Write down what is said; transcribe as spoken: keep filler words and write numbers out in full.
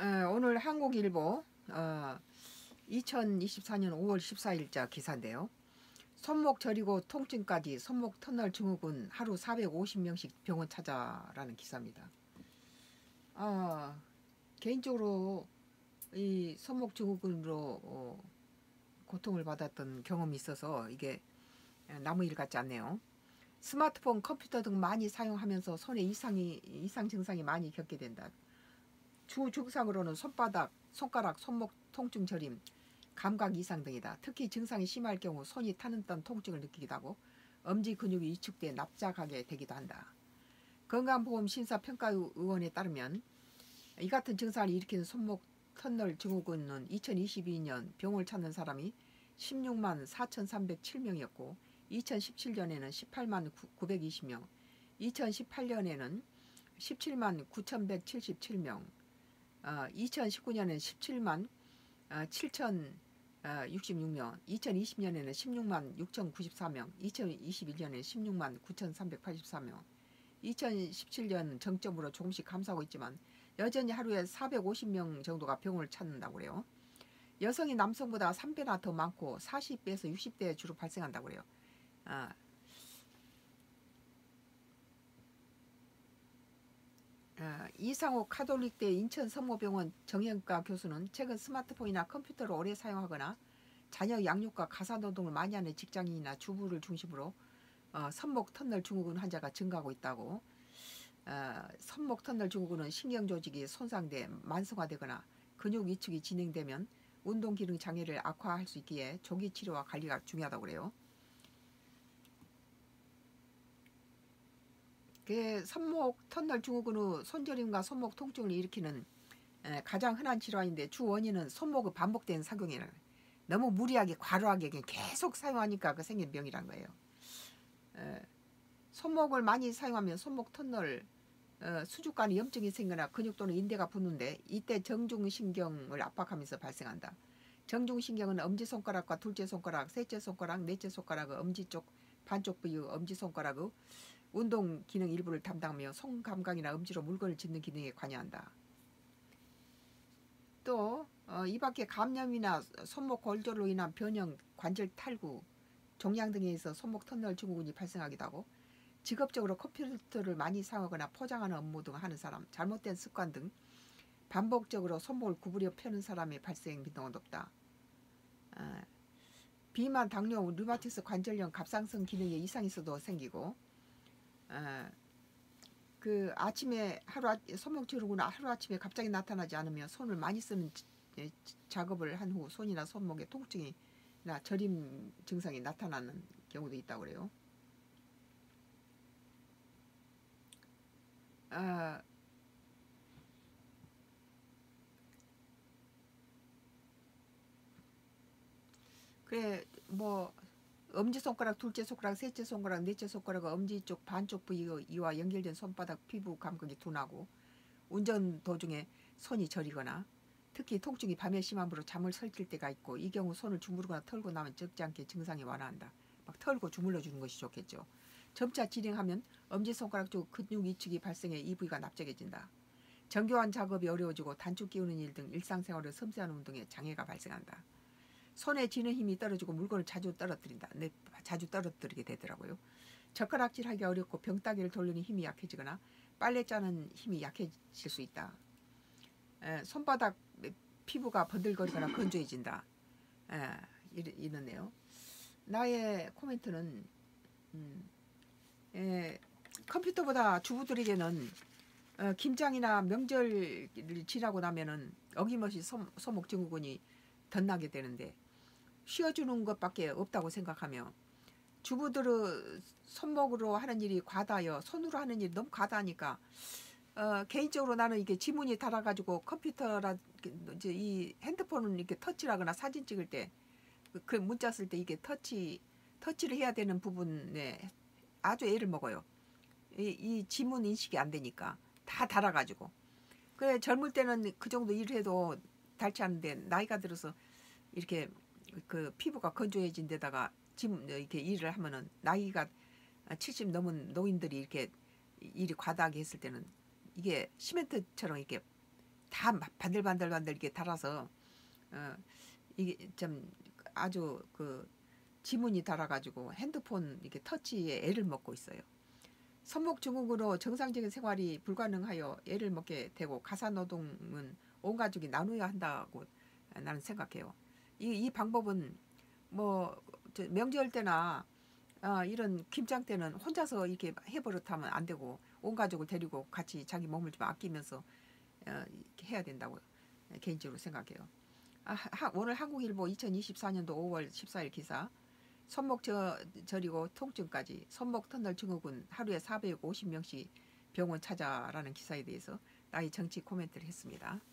어, 오늘 한국일보 어, 이천이십사 년 오월 십사일자 기사인데요. 손목 저리고 통증까지 손목 터널 증후군 하루 사백오십 명씩 병원 찾아라는 기사입니다. 어, 개인적으로 이 손목 증후군으로 어, 고통을 받았던 경험이 있어서 이게 남의 일 같지 않네요. 스마트폰, 컴퓨터 등 많이 사용하면서 손에 이상이, 이상 증상이 많이 겪게 된다. 주 증상으로는 손바닥, 손가락, 손목 통증 저림, 감각 이상 등이다. 특히 증상이 심할 경우 손이 타는 듯한 통증을 느끼기도 하고 엄지 근육이 위축돼 납작하게 되기도 한다. 건강보험심사평가의원에 따르면 이 같은 증상을 일으키는 손목 터널 증후군은 이천이십이 년 병을 찾는 사람이 십육만 사천삼백칠 명이었고 이천십칠 년에는 십팔만 구백이십 명, 이천십팔 년에는 십칠만 구천백칠십칠 명, 어, 이천십구 년에는 십칠만 칠천육십육 명, 이천이십 년에는 십육만 육천구십사 명, 이천이십일 년에는 십육만 구천삼백팔십사 명, 이천십칠 년 정점으로 조금씩 감소하고 있지만 여전히 하루에 사백오십 명 정도가 병원을 찾는다고 그래요. 여성이 남성보다 삼 배나 더 많고 사십 대에서 육십 대에 주로 발생한다고 그래요. 아, 어, 이상호 카톨릭대 인천성모병원 정형외과 교수는 최근 스마트폰이나 컴퓨터를 오래 사용하거나 자녀 양육과 가사노동을 많이 하는 직장인이나 주부를 중심으로 어, 손목 터널 증후군 환자가 증가하고 있다고. 어, 손목 터널 증후군은 신경조직이 손상돼 만성화되거나 근육 위축이 진행되면 운동기능 장애를 악화할 수 있기에 조기 치료와 관리가 중요하다고 그래요. 그 손목 터널 증후군은 손저림과 손목 통증을 일으키는 가장 흔한 질환인데 주 원인은 손목의 반복되는 사용이라 너무 무리하게 과도하게 계속 사용하니까 그 생긴 병이란 거예요. 에, 손목을 많이 사용하면 손목 터널 어, 수족관에 염증이 생기거나 근육 또는 인대가 붓는데 이때 정중신경을 압박하면서 발생한다. 정중신경은 엄지손가락과 둘째손가락, 셋째손가락, 넷째손가락의 엄지 쪽 반쪽 부위 엄지손가락의 운동 기능 일부를 담당하며 손감각이나 엄지로 물건을 짚는 기능에 관여한다. 또 어, 이 밖에 감염이나 손목 골절로 인한 변형, 관절 탈구, 종양 등에 의해서 손목 터널 증후군이 발생하기도 하고 직업적으로 컴퓨터를 많이 사용하거나 포장하는 업무 등 하는 사람, 잘못된 습관 등 반복적으로 손목을 구부려 펴는 사람의 발생 빈도가 높다. 어, 비만, 당뇨, 류마티스 관절염, 갑상선 기능에 이상이 있어도 생기고 어, 그 아침에 하루 손목 증후군 하루아침에 갑자기 나타나지 않으며 손을 많이 쓰는 작업을 한 후 손이나 손목에 통증이나 저림 증상이 나타나는 경우도 있다고 그래요. 어, 그래 뭐 엄지손가락, 둘째손가락, 셋째손가락, 넷째손가락 엄지 쪽 반쪽 부위와 연결된 손바닥 피부 감각이 둔하고 운전 도중에 손이 저리거나 특히 통증이 밤에 심함으로 잠을 설칠 때가 있고 이 경우 손을 주무르거나 털고 나면 적지 않게 증상이 완화한다. 막 털고 주물러 주는 것이 좋겠죠. 점차 진행하면 엄지손가락 쪽 근육 위축이 발생해 이 부위가 납작해진다. 정교한 작업이 어려워지고 단축 끼우는 일 등 일상생활의 섬세한 운동에 장애가 발생한다. 손에 쥐는 힘이 떨어지고 물건을 자주 떨어뜨린다. 네, 자주 떨어뜨리게 되더라고요. 젓가락질하기 어렵고 병따개를 돌리는 힘이 약해지거나 빨래 짜는 힘이 약해질 수 있다. 에, 손바닥 피부가 번들거리거나 건조해진다. 에, 이러네요. 나의 코멘트는 음, 에, 컴퓨터보다 주부들에게는 어, 김장이나 명절을 지나고 나면은 어김없이 손, 손목 증후군이 덧나게 되는데 쉬어주는 것밖에 없다고 생각하며 주부들의 손목으로 하는 일이 과다하여 손으로 하는 일이 너무 과다하니까 어, 개인적으로 나는 이게 지문이 달아가지고 컴퓨터라 이제 이 핸드폰은 이렇게 터치하거나 사진 찍을 때 그 문자 쓸 때 이게 터치 터치를 해야 되는 부분에 아주 애를 먹어요. 이, 이 지문 인식이 안 되니까 다 달아가지고 그래 젊을 때는 그 정도 일을 해도 닳지 않는데 나이가 들어서 이렇게 그 피부가 건조해진 데다가 지금 이렇게 일을 하면은 나이가 칠십 넘은 노인들이 이렇게 일이 과다하게 했을 때는 이게 시멘트처럼 이렇게 다 반들반들반들 이렇게 달아서 어, 이게 좀 아주 그 지문이 달아가지고 핸드폰 이렇게 터치에 애를 먹고 있어요. 손목증후군으로 정상적인 생활이 불가능하여 애를 먹게 되고 가사노동은 온 가족이 나누어야 한다고 나는 생각해요. 이, 이 방법은 뭐 명절 때나 어, 이런 김장 때는 혼자서 이렇게 해버릇하면 안 되고 온 가족을 데리고 같이 자기 몸을 좀 아끼면서 어, 이렇게 해야 된다고 개인적으로 생각해요. 아, 하, 오늘 한국일보 이천이십사 년도 오월 십사 일 기사. 손목 저, 저리고 통증까지 손목 터널 증후군 하루에 사백오십 명씩 병원 찾아라는 기사에 대해서 나의 정치 코멘트를 했습니다.